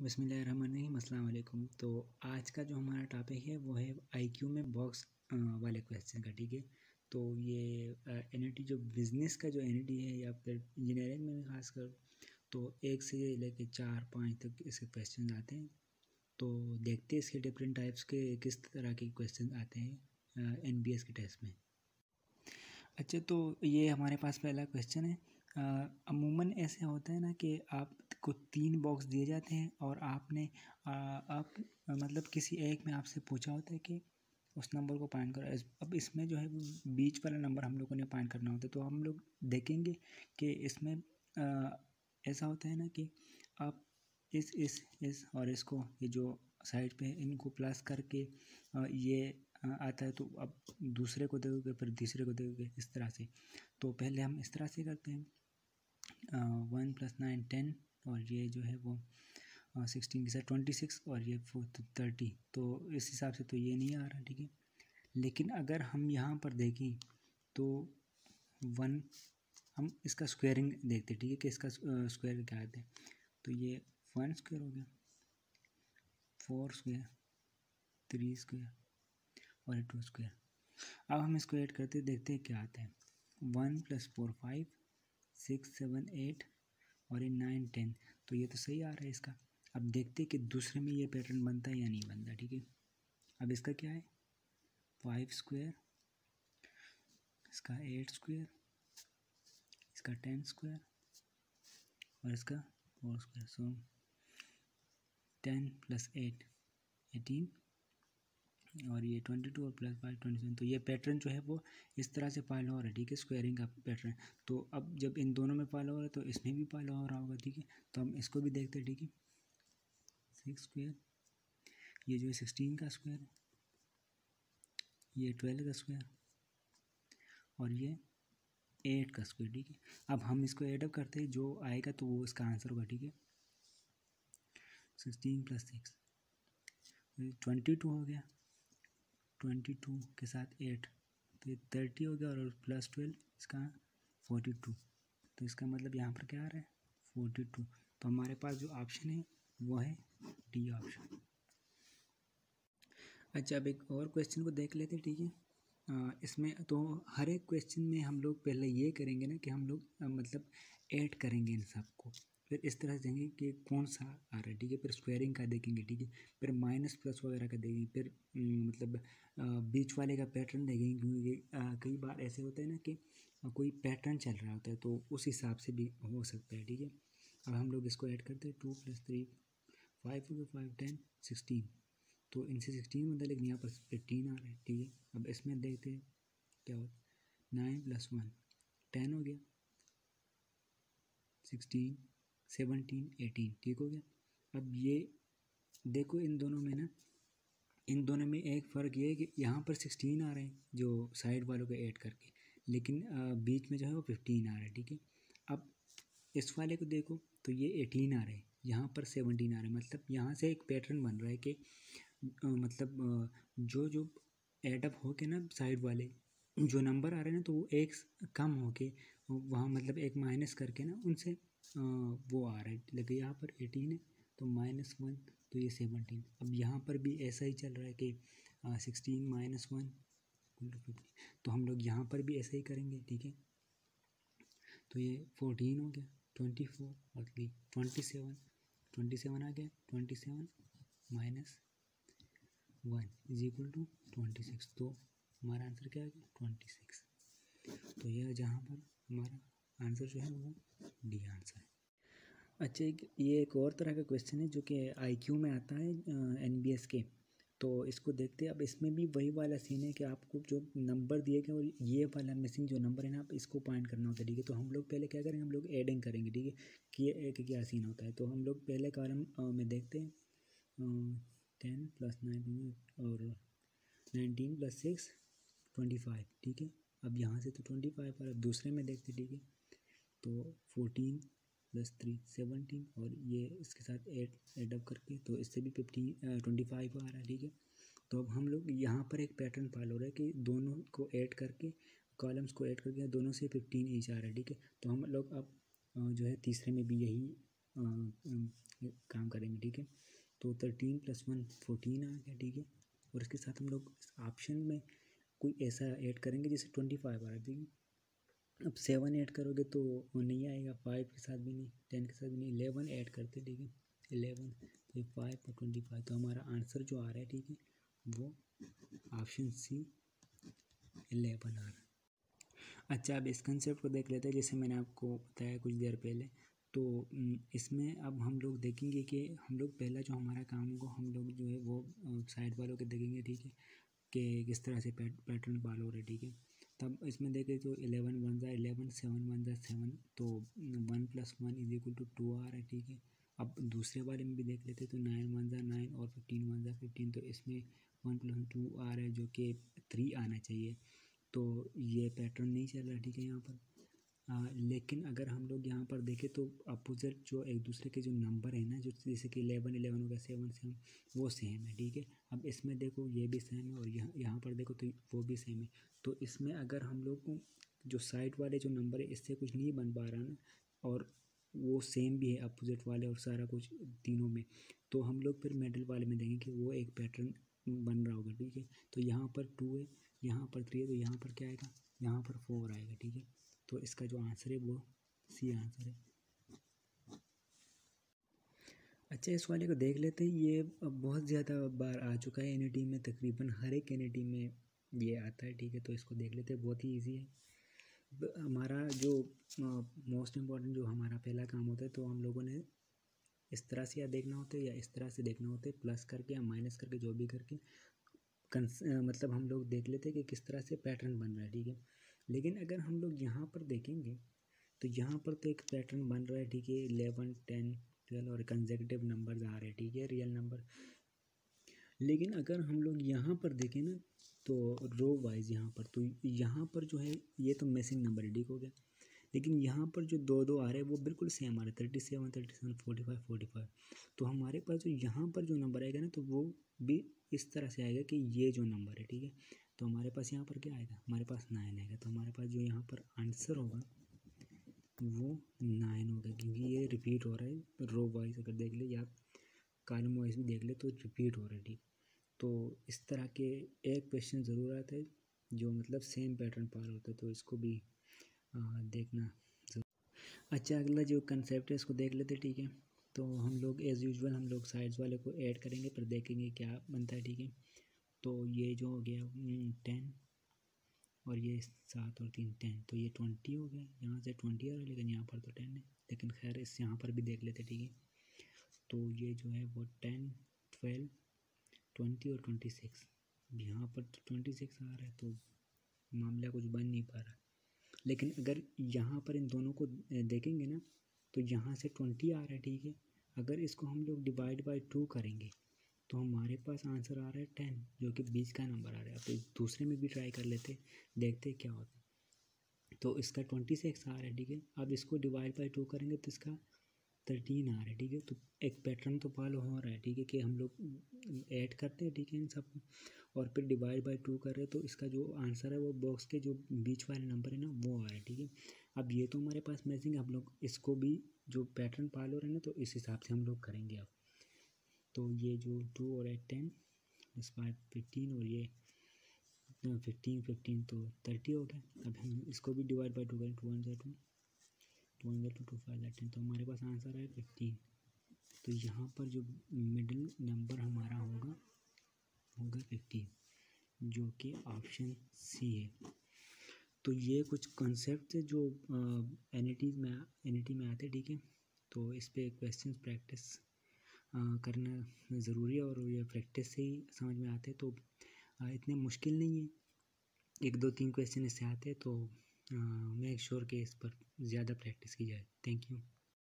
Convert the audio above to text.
बिस्मिल्लाहिर्रहमानिर्रहीम, अस्सलाम वालेकुम। तो आज का जो हमारा टॉपिक है वो है आईक्यू में बॉक्स वाले क्वेश्चन का। ठीक है, तो ये एनईटी जो बिज़नेस का जो एनईटी है या फिर इंजीनियरिंग में खासकर तो 1 से लेके 4, 5 तक इसके क्वेश्चन आते हैं। तो देखते हैं इसके डिफरेंट टाइप्स के किस तरह के क्वेश्चन आते हैं एनबीएस के टेस्ट में। अच्छा, तो ये हमारे पास पहला क्वेश्चन है। अमूमन ऐसे होता है ना कि आपको 3 बॉक्स दिए जाते हैं और आपने आप मतलब किसी एक में आपसे पूछा होता है कि उस नंबर को फाइंड करो। अब इसमें जो है वो बीच वाला नंबर हम लोगों ने फाइंड करना होता है। तो हम लोग देखेंगे कि इसमें ऐसा होता है ना कि आप इस और इसको ये जो साइड पे इनको प्लस करके ये आता है, तो अब दूसरे को दोगे फिर तीसरे को दोगे इस तरह से। तो पहले हम इस तरह से करते हैं 1 + 9 10 और ये जो है वो 16 के साथ 26 और ये 30। तो इस हिसाब से तो ये नहीं आ रहा, ठीक है। लेकिन अगर हम यहाँ पर देखें तो 1 हम इसका स्क्वायरिंग देखते हैं, ठीक है, कि इसका स्क्वायर क्या आता है। तो ये 1 स्क्वायर हो गया, 4 स्क्वायर, 3 स्क्वायर और 2 स्क्वायर। अब हम इसको ऐड करते देखते हैं क्या आता है। 1 + 4 5, 6 7 8 और ये 9 10। तो ये तो सही आ रहा है इसका। अब देखते हैं कि दूसरे में ये पैटर्न बनता है या नहीं बनता, ठीक है। अब इसका क्या है 5 स्क्वायर, इसका 8 स्क्वायर, इसका 10 स्क्वायर और इसका 4 स्क्वायर। सो 10 + 8 18 और ये 22 और +5 27। तो ये पैटर्न जो है वो इस तरह से फॉलो हो रहा है, ठीक है, स्क्वायरिंग का पैटर्न। तो अब जब इन दोनों में फॉलो हो रहा है तो इसमें भी फॉलो हो रहा होगा, ठीक है। तो हम इसको भी देखते हैं, ठीक है। 6 स्क्वायर, ये जो है 16 का स्क्वायर है, ये 12 का स्क्वायर और ये 8 का स्क्वायर, ठीक है। अब हम इसको एडअप करते हैं, जो आएगा तो वो इसका आंसर होगा, ठीक है। 16 + 6 22 हो गया, 22 के साथ 8 तो ये 30 हो गया और +12 इसका 42। तो इसका मतलब यहाँ पर क्या आ रहा है 42। तो हमारे पास जो ऑप्शन है वो है डी ऑप्शन। अच्छा, अब एक और क्वेश्चन को देख लेते हैं, ठीक है। इसमें तो हर एक क्वेश्चन में हम लोग पहले ये करेंगे ना कि हम लोग मतलब ऐड करेंगे इन सबको, फिर इस तरह से देखेंगे कि कौन सा आ रहा है, ठीक है। फिर स्क्वायरिंग का देखेंगे, ठीक है। फिर माइनस प्लस वगैरह का देखेंगे। फिर मतलब बीच वाले का पैटर्न देखेंगे, क्योंकि कई बार ऐसे होता है ना कि कोई पैटर्न चल रहा होता है, तो उस हिसाब से भी हो सकता है, ठीक है। अब हम लोग इसको ऐड करते हैं 2 + 3 5 हो गया, 5 10 16। तो इनसे 16 बनता है लेकिन यहाँ पर 15 आ रहा है, ठीक है। अब इसमें देखते हैं क्या होता है। 9 + 1 10 हो गया, 16 17 18, ठीक हो गया। अब ये देखो इन दोनों में ना, इन दोनों में एक फ़र्क ये है कि यहाँ पर 16 आ रहे हैं जो साइड वालों को ऐड करके, लेकिन बीच में जो है वो 15 आ रहा है, ठीक है। अब इस वाले को देखो तो ये 18 आ रहे हैं, यहाँ पर 17 आ रहे हैं। मतलब यहाँ से एक पैटर्न बन रहा है कि मतलब जो जो एडअप हो के ना साइड वाले जो नंबर आ रहे हैं ना, तो वो एक कम हो के वहाँ मतलब एक माइनस करके ना उनसे वो आ रहा है। लेकिन यहाँ पर 18 है तो -1 तो ये 17। अब यहाँ पर भी ऐसा ही चल रहा है कि 16 - 1 50। तो हम लोग यहाँ पर भी ऐसा ही करेंगे, ठीक है। तो ये 14 हो गया, 24 और 27 आ गया। 27 - 1 = 26। तो हमारा आंसर क्या आ गया 26। तो यह जहाँ पर हमारा आंसर जो है वो डी आंसर है। अच्छा, ये एक और तरह का क्वेश्चन है जो कि आईक्यू में आता है एनबीएस के। तो इसको देखते हैं। अब इसमें भी वही वाला सीन है कि आपको जो नंबर दिए गए और ये वाला मिसिंग जो नंबर है ना, आप इसको पॉइंट करना होता है, ठीक है। तो हम लोग पहले क्या करेंगे, हम लोग एडिंग करेंगे, ठीक है, कि ये क्या सीन होता है। तो हम लोग पहले कॉलम में देखते हैं 10 + 9 और 19 + 6 25, ठीक है। अब यहाँ से तो 25 और अब दूसरे में देखते, ठीक है। तो 14 + 3 17 और ये इसके साथ एडअप करके तो इससे भी 25 आ रहा है, ठीक है। तो अब हम लोग यहाँ पर एक पैटर्न फॉलो हो रहा है कि दोनों को ऐड करके कॉलम्स को ऐड करके दोनों से 15 ईच आ रहा है, ठीक है। तो हम लोग अब जो है तीसरे में भी यही काम करेंगे, ठीक है। तो 13 + 1 14 आ गया, ठीक है। और इसके साथ हम लोग इस ऑप्शन में कोई ऐसा ऐड करेंगे जैसे 25 आ रहा है, ठीक है। अब 7 ऐड करोगे तो वो नहीं आएगा, 5 के साथ भी नहीं, 10 के साथ भी नहीं, 11 ऐड करते, ठीक है। 11 तो 5 और 25, तो हमारा आंसर जो आ रहा है, ठीक है, वो ऑप्शन सी 11 आ रहा है। अच्छा, अब इस कंसेप्ट को देख लेते हैं, जैसे मैंने आपको बताया कुछ देर पहले। तो इसमें अब हम लोग देखेंगे कि हम लोग पहला जो हमारा काम होगा, हम लोग जो है वो साइड वालों के देखेंगे, ठीक है, कि किस तरह से पैटर्न फॉलो हो रहे, ठीक है। तब इसमें देखें तो 11 1 ज़ा 11, 7 1 ज़ा 7, तो 1 + 1 = 2 आ रहा है, ठीक है। अब दूसरे वाले में भी देख लेते तो 9 1 ज़ा 9 और 15 1 ज़ा 15, तो इसमें 1 + 2 आ रहा है, जो कि 3 आना चाहिए। तो ये पैटर्न नहीं चल रहा, ठीक है, यहाँ पर। लेकिन अगर हम लोग यहाँ पर देखें तो अपोजिट जो एक दूसरे के जो नंबर है ना, जो जैसे कि 11 11 हो गया, 7 7, वो सेम है, ठीक है। अब इसमें देखो ये भी सेम है, और यहाँ पर देखो तो वो भी सेम है। तो इसमें अगर हम लोग को जो साइड वाले जो नंबर है इससे कुछ नहीं बन पा रहा ना, और वो सेम भी है अपोजिट वाले और सारा कुछ तीनों में, तो हम लोग फिर मिडिल वाले में देखेंगे कि वो एक पैटर्न बन रहा होगा, ठीक है। तो यहाँ पर 2 है, यहाँ पर 3 है, तो यहाँ पर क्या आएगा, यहाँ पर 4 आएगा, ठीक है। तो इसका जो आंसर है वो सी आंसर है। अच्छा, इस वाले को देख लेते हैं। ये बहुत ज़्यादा बार आ चुका है एनईटी में, तकरीबन हर एक एनईटी में ये आता है, ठीक है। तो इसको देख लेते हैं, बहुत ही इजी है। हमारा जो मोस्ट इम्पॉर्टेंट जो हमारा पहला काम होता है, तो हम लोगों ने इस तरह से या देखना होता है या इस तरह से देखना होता है, प्लस करके या माइनस करके, जो भी करके मतलब हम लोग देख लेते हैं कि किस तरह से पैटर्न बन रहा है, ठीक है। लेकिन अगर हम लोग यहाँ पर देखेंगे तो यहाँ पर तो एक पैटर्न बन रहा है, ठीक है। 11 10 12 और कंसेक्यूटिव नंबर्स आ रहे हैं, ठीक है, रियल नंबर। लेकिन अगर हम लोग यहाँ पर देखें ना, तो रो वाइज यहाँ पर, तो यहाँ पर जो है ये तो मिसिंग नंबर है, ठीक हो गया। लेकिन यहाँ पर जो 2 2 आ रहे हैं वो बिल्कुल सेम आ रहे हैं, 37 37 45 45। तो हमारे पास जो यहाँ पर जो नंबर आएगा ना, तो वो भी इस तरह से आएगा कि ये जो नंबर है, ठीक है। तो हमारे पास यहाँ पर क्या आएगा, हमारे पास 9 आएगा। तो हमारे पास जो यहाँ पर आंसर होगा वो 9 होगा, क्योंकि ये रिपीट हो रहा है रो वाइज। अगर देख ले या कॉलम वाइज भी देख ले तो रिपीट हो रहा है, ठीक। तो इस तरह के एक क्वेश्चन ज़रूर आता है जो मतलब सेम पैटर्न फॉलो होता है, तो इसको भी देखना। अच्छा, अगला जो कंसेप्ट है इसको देख लेते, ठीक है। तो हम लोग एज़ यूजुअल हम लोग साइड्स वाले को ऐड करेंगे, पर देखेंगे क्या बनता है, ठीक है। तो ये जो हो गया 10 और ये 7 और 3 10, तो ये 20 हो गया। यहाँ से 20 आ रहा है, लेकिन यहाँ पर तो 10 है। लेकिन खैर इस यहाँ पर भी देख लेते, ठीक है। तो ये जो है वो 10 12 20 और 26, यहाँ पर तो 26 आ रहा है, तो मामला कुछ बन नहीं पा रहा। लेकिन अगर यहाँ पर इन दोनों को देखेंगे ना, तो यहाँ से 20 आ रहा है, ठीक है। अगर इसको हम लोग डिवाइड बाय 2 करेंगे तो हमारे पास आंसर आ रहा है 10, जो कि 20 का नंबर आ रहा है। तो दूसरे में भी ट्राई कर लेते, देखते क्या होता है। तो इसका 26 आ रहा है, ठीक है। अब इसको डिवाइड बाय 2 करेंगे तो इसका 13 आ रहा है, ठीक है। तो एक पैटर्न तो फॉलो हो रहा है, ठीक है, कि हम लोग ऐड करते हैं, ठीक है, इन सब और फिर डिवाइड बाय 2 कर रहे हैं, तो इसका जो आंसर है वो बॉक्स के जो बीच वाले नंबर है ना, वो आ रहा है, ठीक है। अब ये तो हमारे पास मैचिंग, हम लोग इसको भी जो पैटर्न फॉलो रहे हैं ना, तो इस हिसाब से हम लोग करेंगे अब। तो ये जो 2 और 8 10 +5 15 और ये 15 15, तो 30 हो गया। अब हम इसको भी डिवाइड बाय 2 करें, 2 1 2 2 1 2 2 5 10, तो हमारे पास आंसर है 15। तो यहाँ पर जो मिडिल नंबर हमारा होगा 15, जो कि ऑप्शन सी है। तो ये कुछ कॉन्सेप्ट है जो एनईटी में आते, ठीक है। तो इस पे क्वेश्चन प्रैक्टिस करना ज़रूरी है, और ये प्रैक्टिस से ही समझ में आते, तो इतने मुश्किल नहीं है। 1 2 3 क्वेश्चन इससे आते हैं, तो मेक श्योर कि इस पर ज़्यादा प्रैक्टिस की जाए। Thank you.